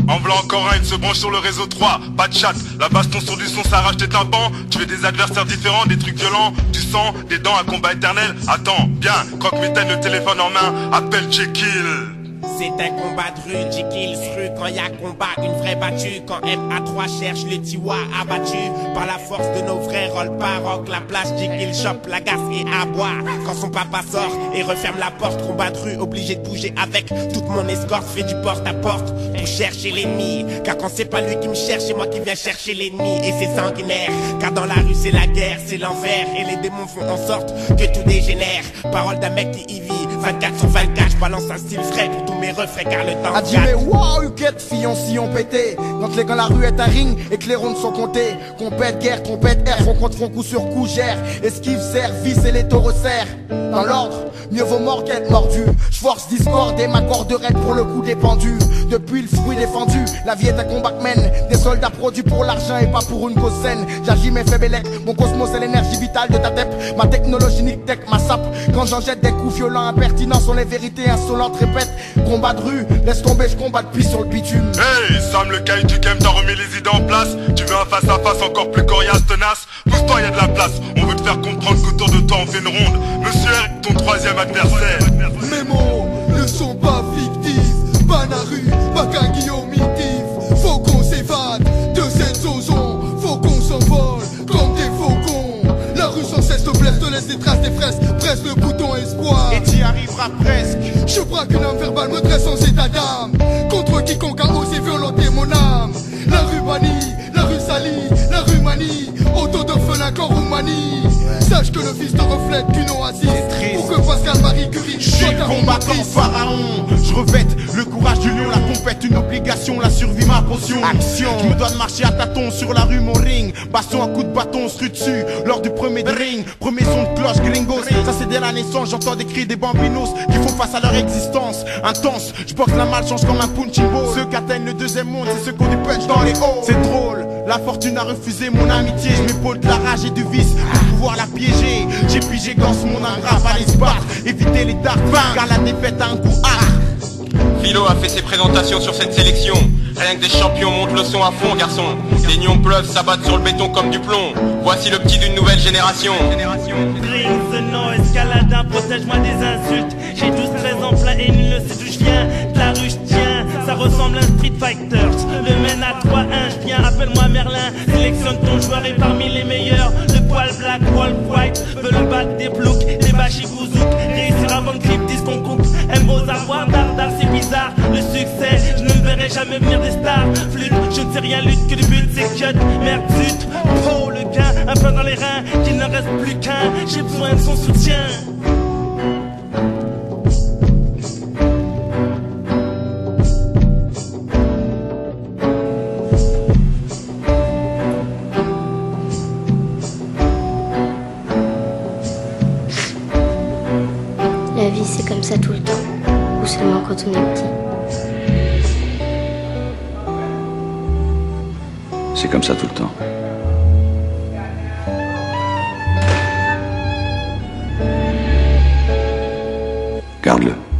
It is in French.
En blanc encore un, il se branche sur le réseau 3. Pas de chat, la baston sur du son, ça arrache tes tympans. Tu veux des adversaires différents, des trucs violents, du sang, des dents, un combat éternel. Attends, bien, croque-mitaine, le téléphone en main, appelle Jekyll. C'est un combat de rue, Jekyll rue quand y a combat, une vraie battue. Quand MA3 cherche le Tiwa abattu par la force de nos frères, roll paroque, la place, Jekyll chope la gasse et aboie. Quand son papa sort et referme la porte, combat de rue, obligé de bouger avec toute mon escorte, fait du porte à porte pour chercher l'ennemi. Car quand c'est pas lui qui me cherche, c'est moi qui viens chercher l'ennemi. Et c'est sanguinaire, car dans la rue c'est la guerre, c'est l'enfer. Et les démons font en sorte que tout dégénère. Parole d'un mec qui y vit 24 sur 24, je balance un style frais pour tous mes refrains car le temps a dit mais wow, Huguette, fillon, sillon pété. Quand la rue est un ring et que les rondes sont comptées. Compète, guerre, trompette, air, rencontre, front, coup sur coup, gère. Esquive, service et les taureaux serrent. Dans l'ordre, mieux vaut mort qu'être mordu. J'force discorde et ma corde raide pour le coup dépendu. Depuis le fruit défendu, la vie est un combat que mène. Des soldats produits pour l'argent et pas pour une cause saine. J'agis mes faits bélec, mon cosmos c'est l'énergie vitale de ta tête. Ma technologie nique tech, ma sape. Quand j'en jette des coups violents, impertinents sont les vérités insolentes. Répète, combat de rue, laisse tomber, je combat depuis sur le bitume. Hey, Sam le caille du game, t'as remis les idées en place. Tu veux un face à face encore plus coriace, tenace. Pousse-toi, y'a de la place. On veut te faire comprendre qu'autour de toi on fait une ronde. Monsieur R, ton troisième adversaire. Mes mots ne sont pas fictifs. Pas la rue, pas qu'un Guillaume mitif. Faut qu'on s'évade de cette saison. Faut qu'on s'envole comme des faucons. La rue sans cesse te blesse, te laisse des traces, des fraises. Presse le bouton espoir et t'y arriveras presque. Je braque une âme verbale, me dresse en état d'âme. Contre quiconque a osé violenter mon âme. La rue bannie, la rue salie, la rue manie. Auto d'orphelin qu'en Roumanie. Sache que le fils te reflète qu'une oasis. Pour que Pascal Marie Curie soit un combattant pharaon. Je revête le courage du lion, la compète une obligation, la survie ma potion. Action. Je me dois de marcher à tâtons sur la rue mon ring. Baston à coups de bâton, on se rue dessus lors du premier ring. Premier son de cloche gringos. Ça c'est dès la naissance, j'entends des cris des bambinos qui font face à leur existence intense. Je boxe la malchance comme un punching ball. Ceux qui atteignent le deuxième monde, c'est ceux qu'on des punch dans les hauts. C'est drôle, la fortune a refusé mon amitié. Je m'épaule de la rage et du vice pour pouvoir la piéger. J'ai pigé gosse mon ingrat, fallait se battre, éviter les dards, car la défaite a un coup hard. Philo a fait ses présentations sur cette sélection. Rien que des champions montent le son à fond, garçon. Des nions pleuvent, s'abattent sur le béton comme du plomb. Voici le petit d'une nouvelle génération. Bring the noise, Caladin, protège-moi des insultes. J'ai 12-13 ans plein et nul ne sait d'où je viens. De la rue je tiens, ça ressemble à un Street Fighter. Le mène à 3-1, je viens, appelle-moi Merlin. Sélectionne ton joueur et parmi les meilleurs. Le poil black, Wolf white, veut le battre des blouks, des bachibouzouk. Réussir avant le clip, disent qu'on coupe. Aime vos avoirs, dardard, c'est bizarre. Le succès, je ne me verrai jamais venir des stars. Flûte, je ne sais rien, lutte que le but c'est cut. Merde, zut, oh le gain, un peu dans les reins, qu'il ne reste plus qu'un. J'ai besoin de son soutien. La vie c'est comme ça tout le temps, ou seulement quand on est petit. C'est comme ça tout le temps. Garde-le.